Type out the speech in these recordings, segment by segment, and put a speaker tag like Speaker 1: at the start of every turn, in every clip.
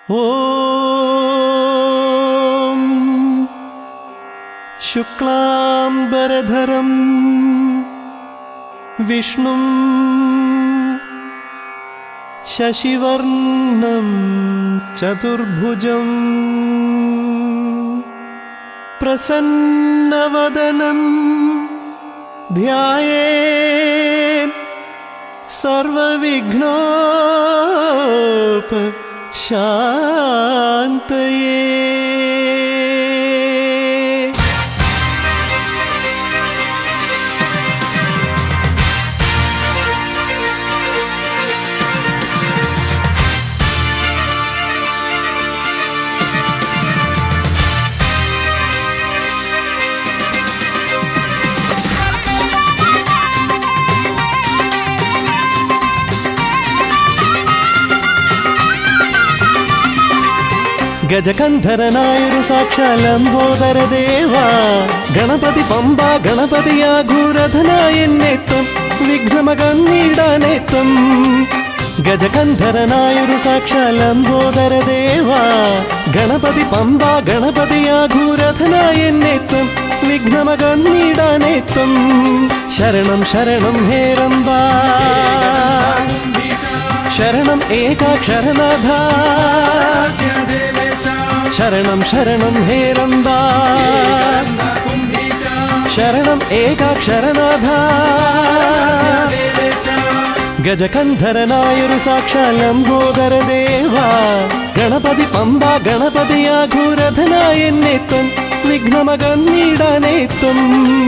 Speaker 1: ഓം ശുക്ലാംബരധരം വിഷ്ണും ശശിവർണം ചതുർഭുജം പ്രസന്നവദനം ധ്യായേത് സർവവിഘ്നോപശാന്തയേ. ഗജകന്ധരനായൊരു സാക്ഷാൽ ലംബോദരദേവ ഗണപതി പമ്പ ഗണപതിയാഘൂരധനായെന്നെത്തും വിഘ്നമകന്നിടാനെത്തും. ഗജകന്ധരനായൊരു സാക്ഷാൽ ലംബോദരദേവ ഗണപതി പമ്പ ഗണപതിയാഘൂരധനായെന്നെത്തും വിഘ്നമകന്നിടാനെത്തും. ശരണം ശരണം ഹേ രംബ ശരണം ഏകാക്ഷരനാഥ ശരണം ശരണം ഹേ രംബ ശരണം ഏകാക്ഷരനാഥ. ഗജകന്ധരനായൊരു സാക്ഷാൽ ലംബോദരദേവ ഗണപതി പമ്പ ഗണപതിയാഘൂരധനായെന്നെത്തും വിഘ്നമകന്നിടാനെത്തും.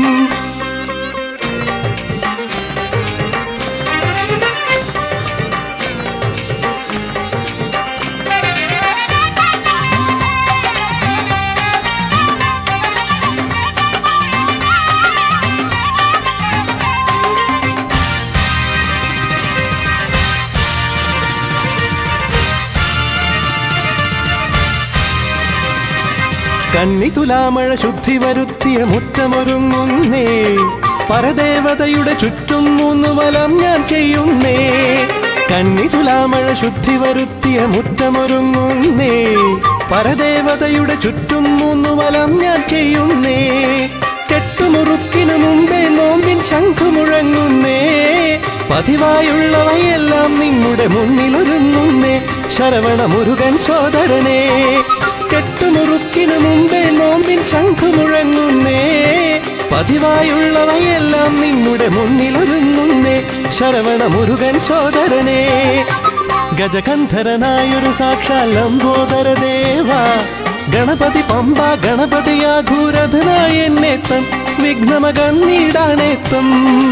Speaker 1: കന്നിതുലാമഴ ശുദ്ധി വരുത്തിയ മുറ്റമൊരുങ്ങുന്നേ പരദേവതയുടെ ചുറ്റും 3 വലം ഞാൻ ചെയ്യുന്നേ. കന്നിതുലാമഴ ശുദ്ധി വരുത്തിയ മുറ്റമൊരുങ്ങുന്നേ പരദേവതയുടെ ചുറ്റും 3 വലം ഞാൻ ചെയ്യുന്നേ. കെട്ടുമുറുക്കിനു മുമ്പേ നോമ്പിൻ ശംഖു മുഴങ്ങുന്നേ പതിവായുള്ളവയെല്ലാം നിങ്ങളുടെ മുന്നിലൊരുങ്ങുന്നേ ശരവണ മുരുകൻ സോദരനേ. കെട്ടുമുറുക്കിനു മുമ്പേ നോമ്പിൻ ശംഖു മുഴങ്ങുന്നേ പതിവായുള്ളവയെല്ലാം നിങ്ങളുടെ മുന്നിലൊരുങ്ങുന്നേ ശരവണ മുരുകൻ സോദരനേ. ഗജകന്ധരനായൊരു സാക്ഷാൽ ലംബോദരദേവ ഗണപതി പമ്പ ഗണപതിയാഘൂരധനായെന്നെത്തും വിഘ്നമകന്നിടാനെത്തും.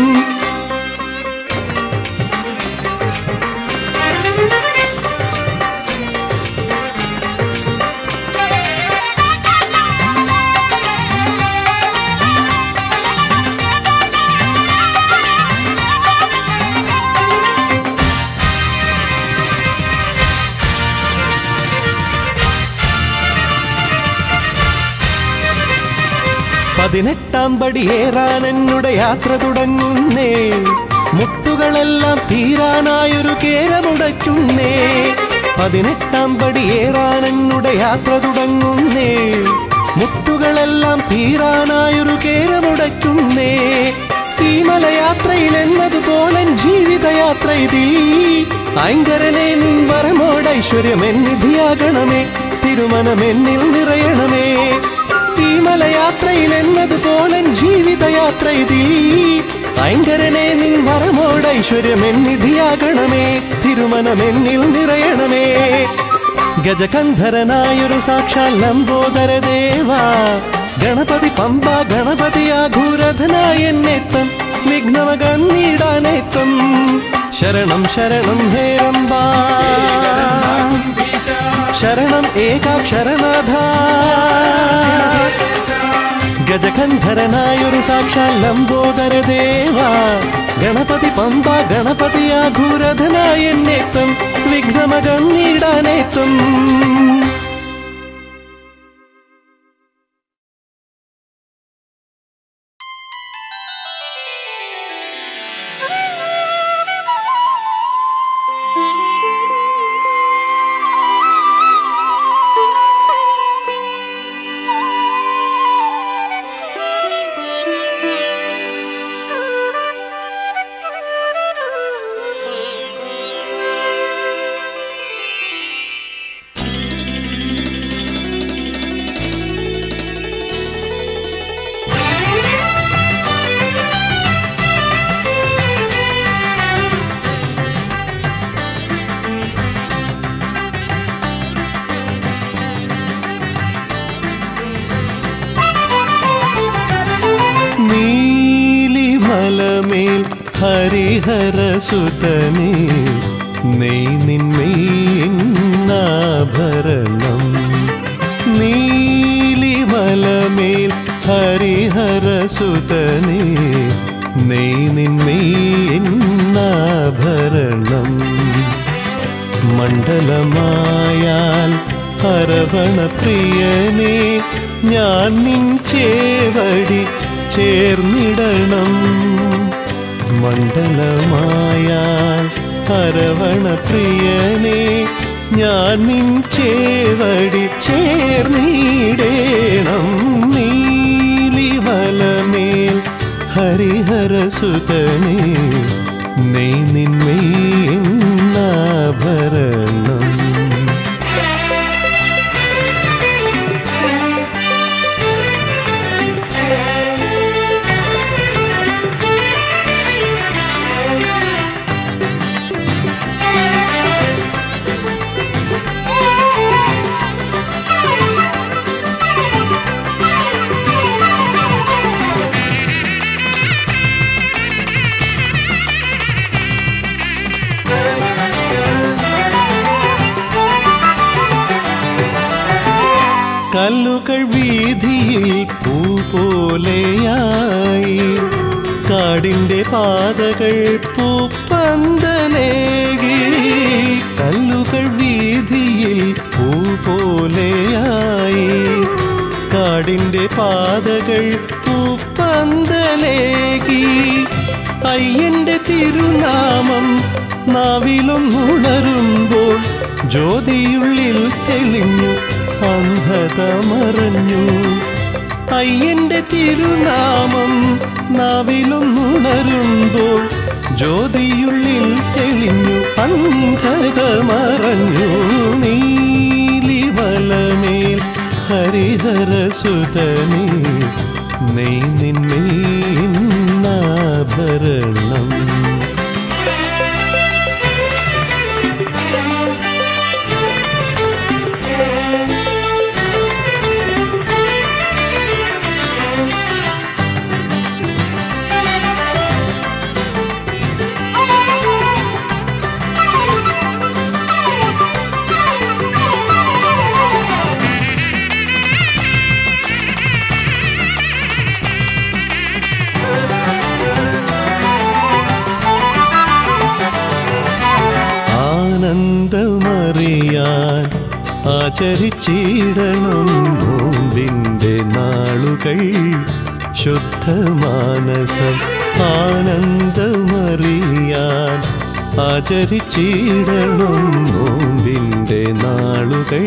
Speaker 1: പതിനെട്ടാം പടിയേറാൻ എന്നുടെ യാത്ര തുടങ്ങുന്നേ മുട്ടുകളെല്ലാം തീരാനായൊരു കേരമുടയ്ക്കുന്നേ. 18-ാം പടിയേറാൻ എന്നുടെ യാത്ര തുടങ്ങുന്നേ മുട്ടുകളെല്ലാം തീരാനായൊരു കേരമുടയ്ക്കുന്നേ. ഈ മലയാത്രയിൽ എന്നതുപോലെ ജീവിതയാത്ര ഇതിൽ ഐങ്കരനെ നിൻ വരമോടൈശ്വര്യമെന്നിധിയാകണമേ തിരുമനമെന്നിൽ നിറയണമേ. ഈ മലയാത്രയിൽ എന്നതുപോലെ ജീവിതയാത്ര ഇതിൽ ഐങ്കരനെ നിൻ വരമോടൈശ്വര്യമെന്നിധിയാകണമേ തിരുമനമെന്നിൽ നിറയണമേ. ഗജകന്ധരനായൊരു സാക്ഷാൽ ലംബോദരദേവ ഗണപതി പമ്പ ഗണപതിയാഘൂരധനായെന്നെത്തും വിഘ്നമകന്നിടാനെത്തും. ശരണം ശരണം ഹേ രംബ ശരണം ഏകാക്ഷരനാഥ. ഗജകന്ധരനായൊരു സാക്ഷാൽ ലംബോദരദേവ ഗണപതി പമ്പ ഗണപതിയാഘൂരധനായെന്നെത്തും വിഘ്നമകന്നിടാനെത്തും. ഹരിഹരസുതനേ നെയ് നിന്മേന്നാഭരണം നീലിമലമേൽ ഹരിഹരസുതനേ നെയ് നിന്മേന്നാഭരണം മണ്ഡലമായാൽ അരവണപ്രിയനേ ഞാൻ നിൻ ചേവടി ചേർന്നിടണം മണ്ഡലമായാൽ അരവണപ്രിയനേ ഞാൻ നിൻ ചേവടി ചേർന്നിടേണം നീലിമലമേൽ ഹരിഹരസുതനേ നെയ് നിന്മേന്നാഭരണം കല്ലുകൾ വീതിയിൽ പൂ പോലെയായി കാടിൻ്റെ പാതകൾ പൂപ്പന്തലേകി കല്ലുകൾ വീതിയിൽ പൂ പോലെയായി കാടിൻ്റെ പാതകൾ പൂപ്പന്തലേകി അയ്യൻ്റെ തിരുനാമം നാവിലൊന്നുണരുമ്പോൾ ജ്യോതിയുള്ളിൽ തെളിഞ്ഞു അന്ധത മറഞ്ഞു അയ്യൻ്റെ തിരുനാമം നാവിലൊന്നുണരുമ്പോൾ ജ്യോതിയുള്ളിൽ തെളിഞ്ഞു അന്ധത മറഞ്ഞു നീലിമലമേൽ ഹരിഹരസുതനേ നെയ് നിന്മേന്നാഭരണം ആനന്ദമറിയാൻ ആചരിച്ചിടണം നോമ്പിൻ്റെ നാളുകൾ ശുദ്ധമാനസം ആനന്ദമറിയാൻ ആചരിച്ചിടണം നോമ്പിൻ്റെ നാളുകൾ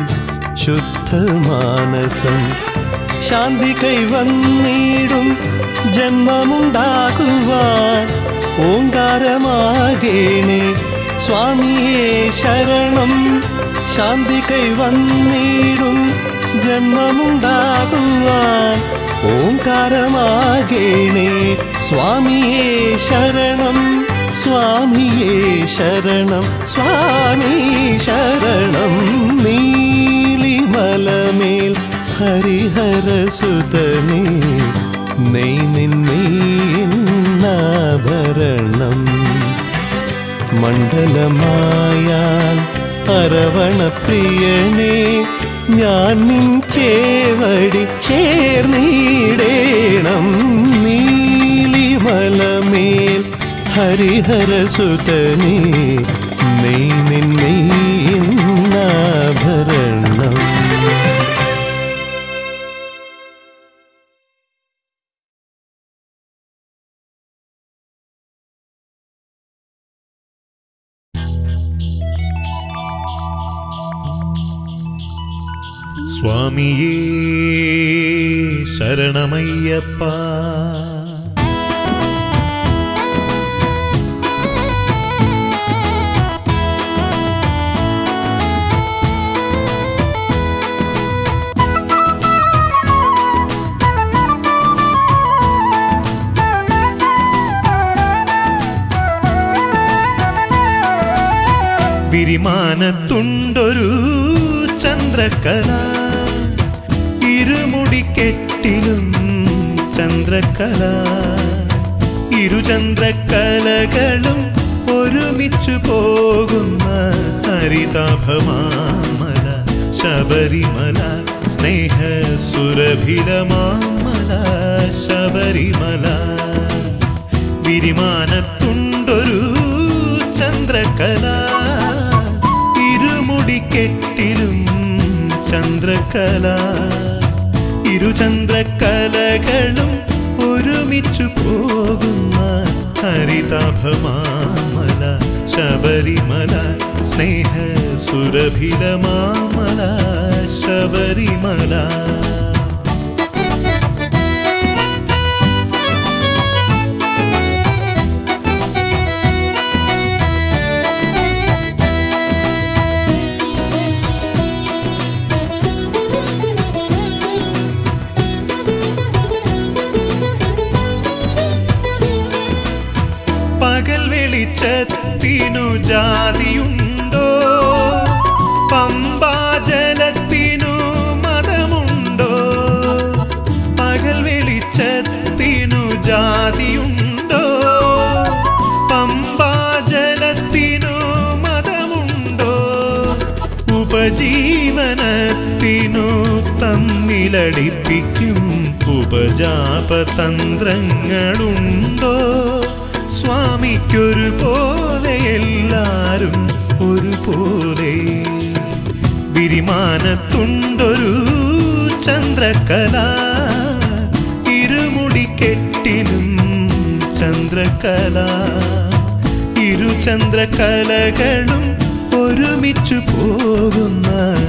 Speaker 1: ശുദ്ധമാനസം ശാന്തി കൈവന്നിടും ജന്മമുണ്ടാകുവാൻ ഓങ്കാരമാകേണേ സ്വാമിയേ ശരണം ശാന്തി കൈവന്നിടും ജന്മമുണ്ടാകുവാൻ ഓങ്കാരമാകേണേ സ്വാമിയേ ശരണം സ്വാമിയേ ശരണം സ്വാമി ശരണം നീലിമലമേൽ ഹരിഹരസുതനേ നെയ് നിന്മേന്നാഭരണം മണ്ഡലമായാൽ അരവണപ്രിയനേ ഞാൻ നിൻ ചേവടി ചേർന്നിടേണം നീലിമലമേൽ ഹരിഹരസുതനേ നെയ് നിന്മേന്നാഭരണം
Speaker 2: സ്വാമിയേ ശരണമയ്യപ്പ വിരിമാനത്തുണ്ടൊരു ചന്ദ്രകല ഇരുമുടിക്കെട്ടിലും ചന്ദ്രകല ഇരുചന്ദ്രക്കലകളും ഒരുമിച്ചു പോകുന്ന ഹരിതാഭമാമല ശബരിമല സ്നേഹ സുരഭിലമാമല ശബരിമല വിരിമാനത്തുണ്ടൊരു ചന്ദ്രകല ഇരുമുടിക്കെട്ടിലും ചന്ദ്രകല ഇരുചന്ദ്രകലകളും ഒരുമിച്ചു പോകുന്ന ഹരിതാഭമാമല ശബരിമല സ്നേഹ സുരഭിലമാമല ശബരിമല പകൽ വെളിച്ചത്തിനു ജാതിയുണ്ടോ പമ്പാജലത്തിനു മതമുണ്ടോ പകൽ വെളിച്ചത്തിനു ജാതിയുണ്ടോ പമ്പാജലത്തിനു മതമുണ്ടോ ഉപജീവനത്തിനു തമ്മിലടിപ്പിക്കും ഉപജാപതന്ത്രങ്ങളുണ്ടോ സ്വാമിക്കൊരുപോലെ എല്ലാരും ഒരുപോലെ വിരിമാനത്തുണ്ടൊരു ചന്ദ്രകല ഇരുമുടിക്കെട്ടിലും ചന്ദ്രകല ഇരുചന്ദ്രകലകളും ഒരുമിച്ചു പോകുന്ന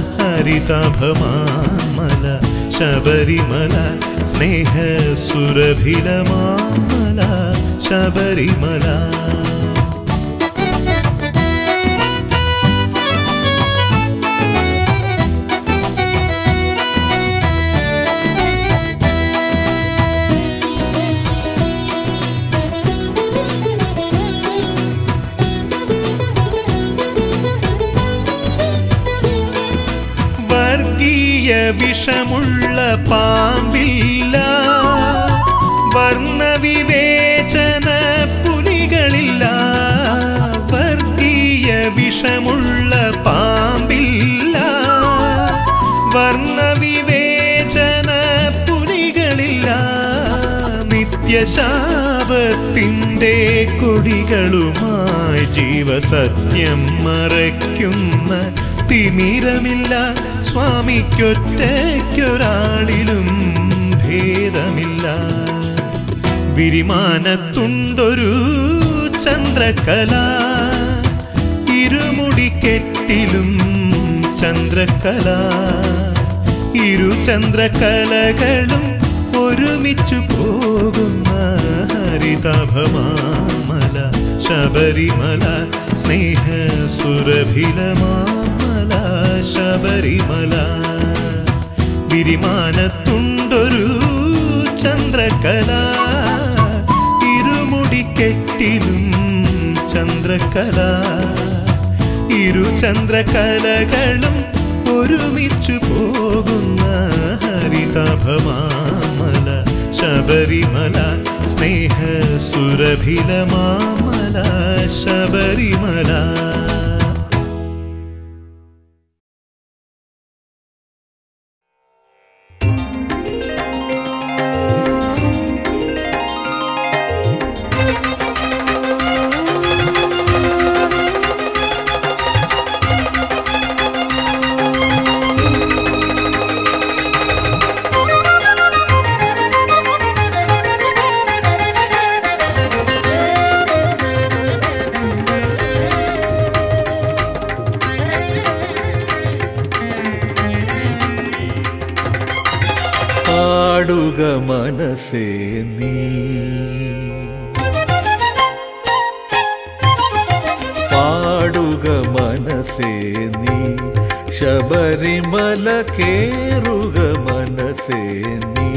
Speaker 2: ഹരിതാഭമാമല ശബരിമല സ്നേഹ സുരഭിലമാമല ശബരിമല വർഗീയ വിഷമുള്ള പാമ്പില്ല വർണ്ണവിവേചന പുലികളില്ല വർഗീയ വിഷമുള്ള പാമ്പില്ല വർണ്ണവിവേചന പുലികളില്ല നിത്യശാപത്തിൻ്റെ കൊടികളുമായി ജീവസത്യം മറയ്ക്കുന്ന തിമിരമില്ല സ്വാമിക്കൊറ്റയ്ക്കൊരാളിലും ഭേദമില്ല വിരിമാനത്തുണ്ടൊരു ചന്ദ്രകല ഇരുമുടിക്കെട്ടിലും ചന്ദ്രകല ഇരുചന്ദ്രകലകളും ഒരുമിച്ചു പോകുന്ന ഹരിതാഭമാമല ശബരിമല സ്നേഹ സുരഭിലമാമല ശബരിമല വിരിമാനത്തുണ്ടൊരു ചന്ദ്രകല ഇരുമുടിക്കെട്ടിലും ചന്ദ്രകല ഇരുചന്ദ്രകലകളും ഒരുമിച്ചു പോകുന്ന ഹരിതാഭമാമല ശബരിമല സ്നേഹ സുരഭിലമാമല ശബരിമല
Speaker 1: പാടുക മനസ്സേ നീ പാടുക മനസ്സേ നീ ശബരിമല കേറുക മനസ്സേ നീ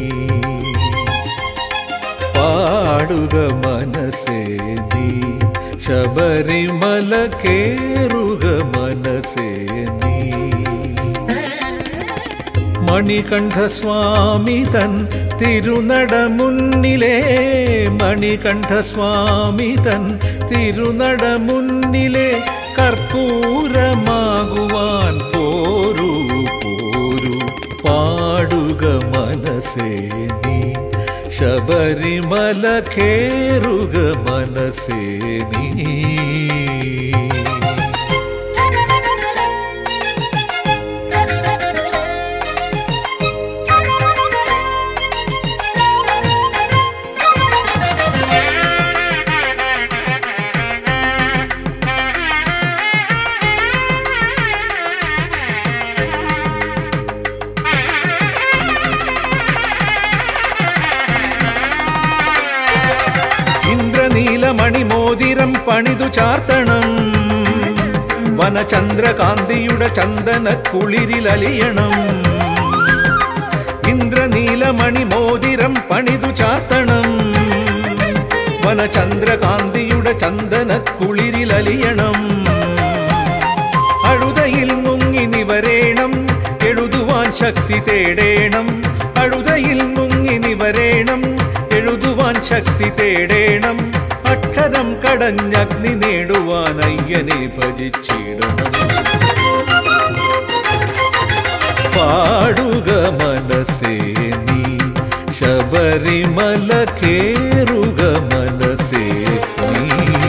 Speaker 1: പാടുക മനസ്സേ നീ ശബരിമല കേറുക മനസ്സേ നീ മണികണ്ഠസ്വാമി തൻ തിരുനടമുന്നിലെ മണികണ്ഠസ്വാമി തൻ തിരുനടമുന്നിലെ കർപ്പൂരമാകുവാൻ പോരൂ പോരൂ പാടുക മനസ്സേ നീ ശബരിമല കേറുക മനസ്സേ നീ മണിമോതിരം പണിതു ചാർത്തണം വനചന്ദ്രകാന്തിയുടെ ചന്ദന കുളിരിലലിയണം ഇന്ദ്രനീലമണിമോതിരം പണിതു ചാർത്തണം വനചന്ദ്രകാന്തിയുടെ ചന്ദന കുളിരിലലിയണം അഴുതയിൽ മുങ്ങി നിവരേണം എഴുതുവാൻ ശക്തി തേടേണം അഴുതയിൽ മുങ്ങി നിവരേണം എഴുതുവാൻ ശക്തി തേടേണം അക്ഷരം കടഞ്ഞഗ്നി നേടുവാൻ അയ്യനെ ഭജിച്ചിടണം പാടുക മനസ്സേ നീ ശബരിമല കേറുക മനസ്സേ നീ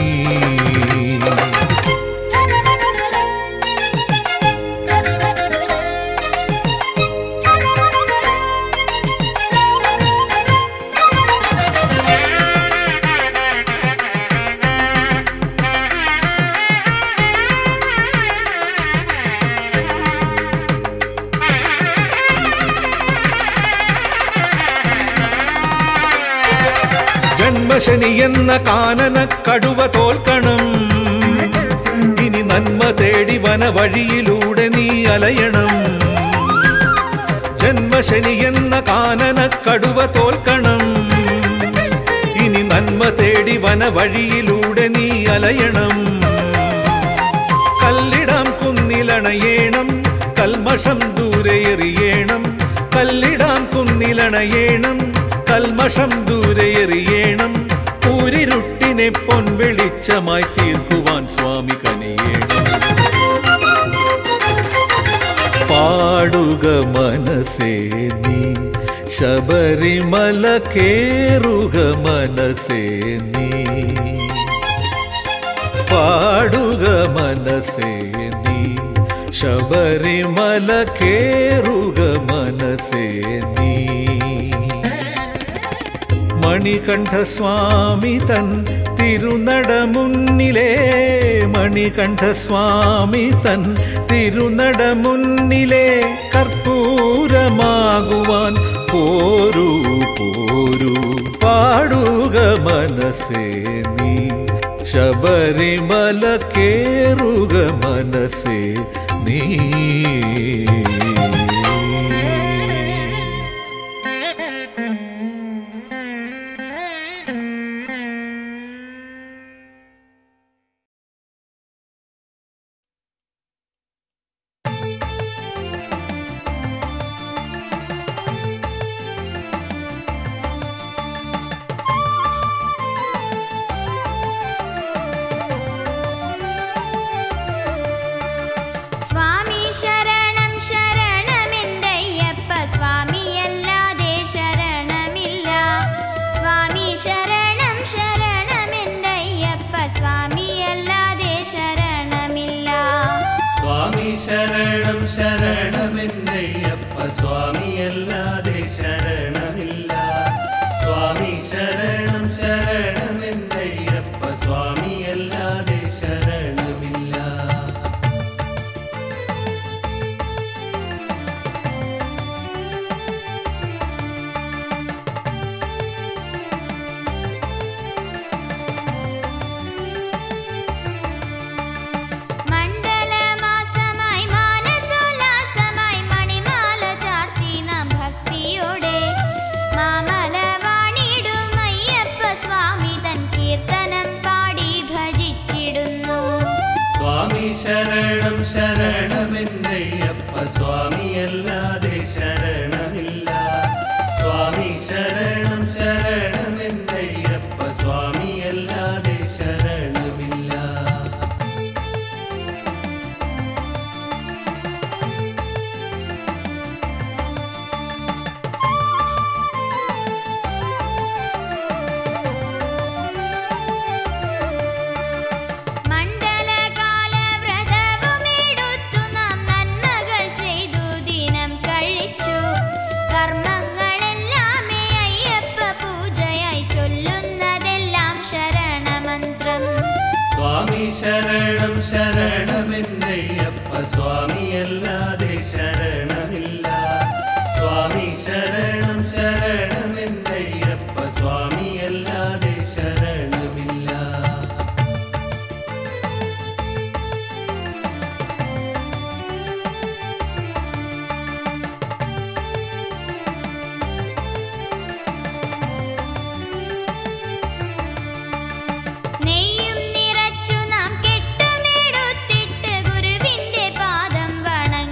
Speaker 1: ജന്മശനി എന്ന കാനന കടുവ തോൽക്കണം ഇനി നന്മ തേടി വനവഴിയിലൂടെ നീ അലയണം ജന്മശനി എന്ന കാനന കടുവ തോൽക്കണം ഇനി നന്മ തേടി വനവഴിയിലൂടെ നീ അലയണം കല്ലിടാം കുന്നിലണയേണം കൽമഷം ദൂരെ എറിയണം കല്ലിടാം കുന്നിലണയേണം കൽമഷം ദൂരെ എറിയണം ഊരിരുട്ടിനെ പൊൻവെളിച്ചമായി തീർക്കുവാൻ സ്വാമി കനിയേണം പാടുക മനസ്സേ നീ ശബരിമല കേറുക മനസ്സേ നീ പാടുക മനസ്സേ നീ ശബരിമല കേറുക മനസ്സേ നീ മണികണ്ഠസ്വാമി തൻ തിരുനടമുന്നിലെ മണികണ്ഠസ്വാമി തൻ തിരുനടമുന്നിലെ കർപ്പൂരമാകുവാൻ പോരൂ പോരൂ പാടുക മനസ്സേ നീ ശബരിമല കേറുക മനസ്സേ നീ
Speaker 3: ശരണം ശരണമെന്തയ്യപ്പ സ്വാമിയല്ലാതെ ശരണമില്ല സ്വാമി ശരണം ശരണമെന്തയ്യപ്പ സ്വാമിയല്ലാതെ ശരണമില്ല
Speaker 2: സ്വാമി ശരണം ശരണമെന്തയ്യപ്പ സ്വാമിയല്ലാതെ ശരണമില്ല സ്വാമി ശരണം ശരണമെന്തയ്യപ്പ സ്വാമിയല്ലാതെ ശരണമില്ല
Speaker 3: മണ്ഡലമാസമായി മാനസോല്ലാസമായി മണിമാല ചാർത്തി
Speaker 2: സ്വാമിയല്ലാതെ ശരണമില്ല. സ്വാമി ശരണം ശരണമെന്നയ്യപ്പ സ്വാമിയല്ലാതെ ശരണമില്ല.
Speaker 3: നെയ്യും നിറച്ചു നാം കെട്ടുമെടുത്തിട്ട് ഗുരുവിന്റെ പാദം വണങ്ങി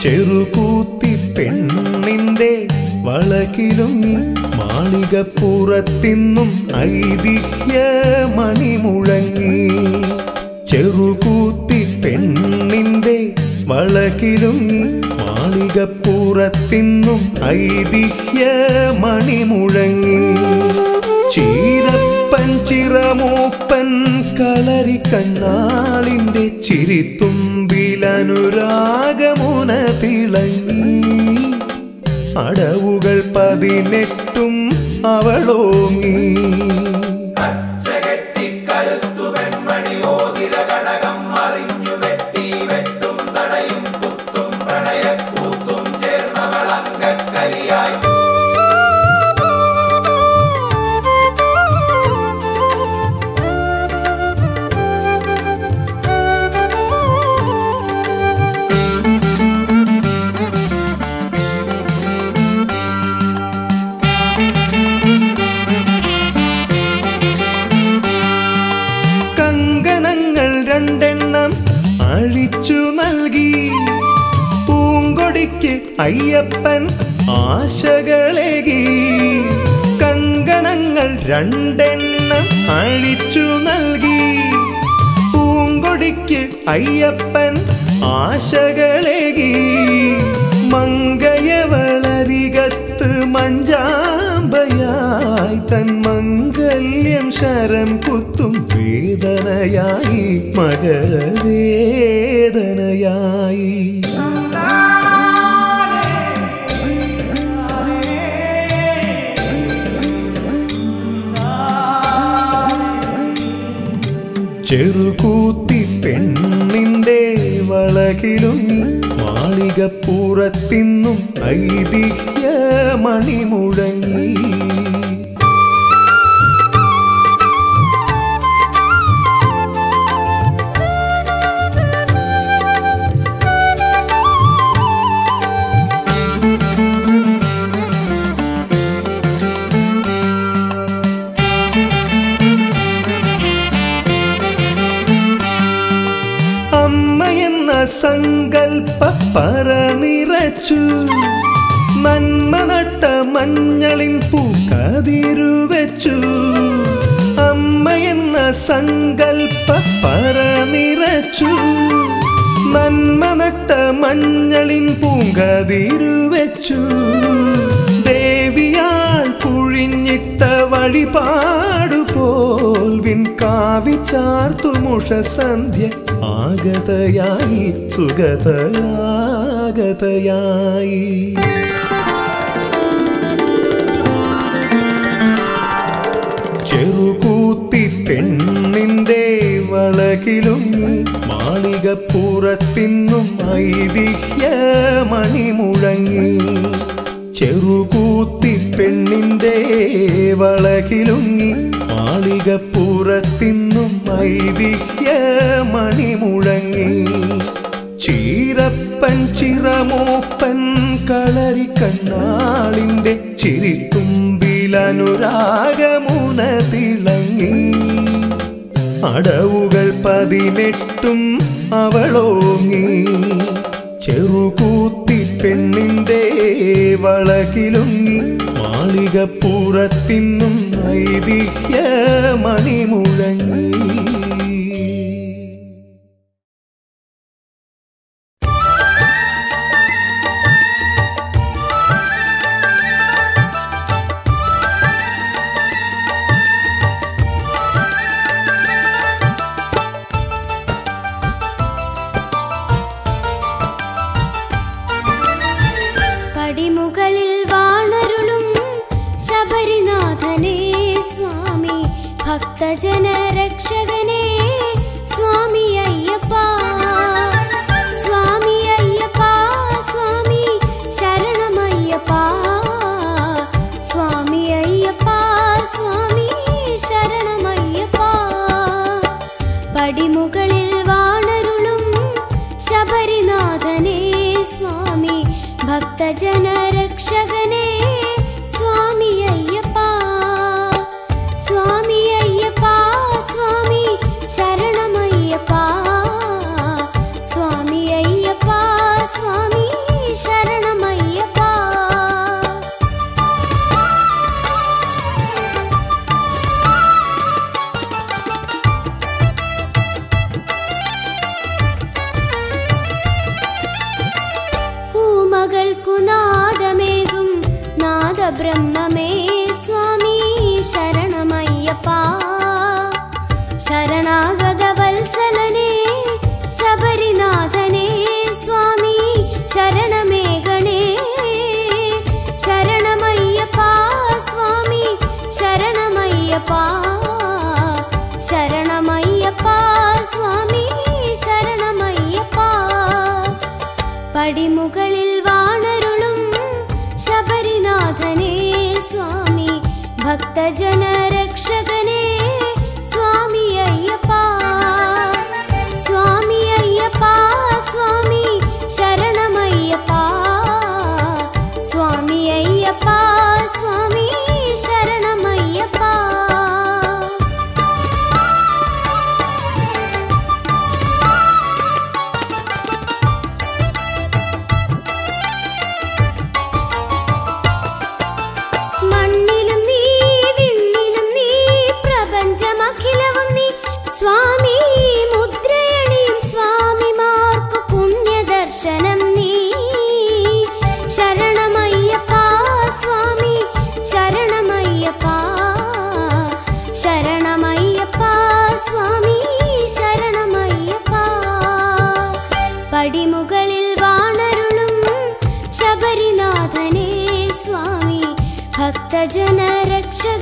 Speaker 4: ചെറുകൂത്തി പെണ്ണിന്റെ വളകിലുങ്ങി മാളികപ്പുറത്തിന്നും ഐതിഹ്യ മണിമുഴങ്ങി. ചെറുകൂത്തി പെണ്ണിന്റെ വളകിലുങ്ങി മാളികപ്പുറത്തിന്നും ഐതിഹ്യ മണിമുഴങ്ങി. ചീരപ്പൻ ചിറമൂപ്പൻ കളരി കണ്ണാളിന്റെ ചിരിത്തുമ്പിലനുരാഗമുന തിളങ്ങി. അടവുകൾ 18 അവളോങ്ങി. അഴിച്ചു നൽകി പൂങ്കൊടിക്ക് അയ്യപ്പൻ ആശകളേകി. കങ്കണങ്ങൾ 2 അഴിച്ചു നൽകി പൂങ്കൊടിക്ക് അയ്യപ്പൻ ആശകളേകി. മങ്കയവളരികത്ത് മഞ്ചാമ്പയായി തൻ മംഗല്യം ശരം കുത്തും വേദനയായി മകരവേദനയായി. ചെറുകൂത്തി പെണ്ണിന്റെ വളകിലുങ്ങി മാളികപ്പുറത്തിന്നും ഐതിഹ്യ മണിമുഴങ്ങി. സങ്കൽപ്പ പറനിറച്ചു നന്മ നട്ട മഞ്ഞളിൻ പൂക്കതിരുവെച്ചു. അമ്മയെന്ന സങ്കൽപ്പ പറനിറച്ചു നന്മ നട്ട മഞ്ഞളിൻ പൂങ്കതിരുവെച്ചു. ദേവിയാൾ കുഴിഞ്ഞിട്ട വഴിപാടുപോൽ വിൺകാവി ചാർത്തുമുഷ സന്ധ്യ ആഗതയായി സുഗതയാഗതയായി. ചെറുകൂത്തി പെണ്ണിന്റെ വളകിലുങ്ങി മാളികപ്പുറത്തിന്നും ഐതിഹ്യ മണിമുഴങ്ങി. ചെറുകൂത്തി പെണ്ണിന്റെ വളകിലുങ്ങി മാളികപ്പുറത്തിന്നും ഐതിഹ്യ മണിമുഴങ്ങി. ചീരപ്പൻ ചിറമൂപ്പൻ കളരി കണ്ണാളിന്റെ ചിരിത്തുമ്പിലനുരാഗമുന തിളങ്ങി. അടവുകൾ 18 അവളോങ്ങി. ചെറുകൂത്തി പെണ്ണിന്റെ വളകിലുങ്ങി മാളികപ്പുറത്തിന്നും ഐതിഹ്യ മണിമുഴങ്ങി.
Speaker 3: പടിമുകളിൽ വാണരുളും ശബരിനാഥനേ സ്വാമി ഭക്തജന രക്ഷകനേ സ്വാമി അയ്യപ്പ. സ്വാമി അയ്യപ്പ സ്വാമി ശരണമയ്യപ്പ. സ്വാമി അയ്യപ്പ സ്വാമി ശരണമയ്യപ്പ. പടിമുകളിൽ വാണരുളും ശബരിനാഥനേ സ്വാമി ഭക്തജന രക്ഷകനേ സ്വാമി അയ്യപ്പ. സ്വാമി അയ്യപ്പ സ്വാമി ശരണമയ്യപ്പ. സ്വാമി അയ്യപ്പ സ്വാമി ബ്രഹ്മമേ സ്വാമി ശരണമയ്യപ്പാ. ശരണാഗത വത്സലനേ ശബരിനാഥനേ സ്വാമി ശരണമേഘണേ. ശരണമയ്യപ്പാ സ്വാമി ശരണമയ്യപ്പാ. ശരണമയ്യപ്പാ സ്വാമി ശരണമയ്യപ്പാ. പടിമുകളിൽ വാണരുളും ശബരിനാഥനേ സ്വാമി ഭക്തജന രക്ഷകനേ സ്വാമി അയ്യപ്പാ. സ്വാമി അയ്യപ്പാ സ്വാമി ശരണമയ്യപ്പാ. സ്വാമി അയ്യപ്പാ സ്വാമി ശരണമയ്യപ്പാ. മണ്ണിലും നീ വിണ്ണിലും നീ പ്രപഞ്ചമഖിലവും നീ സ്വാമി. മുദ്രയണിയും സ്വാമിമാർക്കു പുണ്യദർശനം നീ. ശരണമയ്യപ്പാ സ്വാമി ശരണമയ്യപ്പാ. ശരണമയ്യപ്പാ സ്വാമി ശരണമയ്യപ്പാ. പടിമുകളിൽ വാണരുളും ശബരിനാഥനേ സ്വാമി ഭക്തജന രക്ഷ